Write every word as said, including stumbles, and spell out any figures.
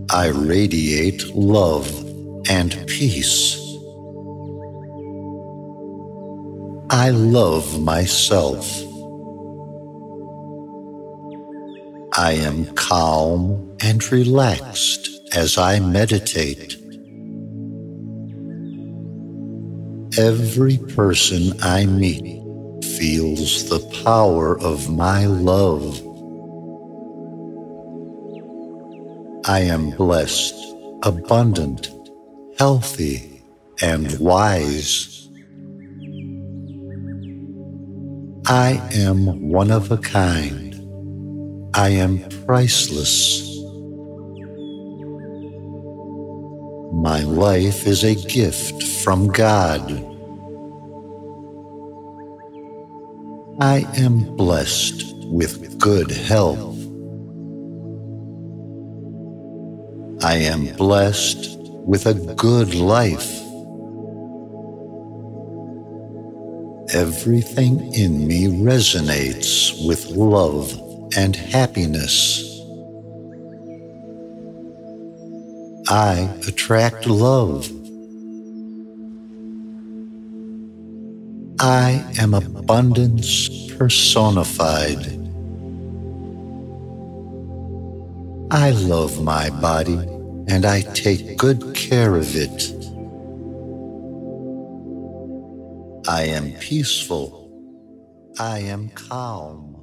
I radiate love and peace. I love myself. I am calm and relaxed as I meditate. Every person I meet feels the power of my love. I am blessed, abundant, healthy, and wise. I am one of a kind. I am priceless. My life is a gift from God. I am blessed with good health. I am blessed with a good life. Everything in me resonates with love and happiness. I attract love. I am abundance personified. I love my body and I take good care of it. I am peaceful. I am calm.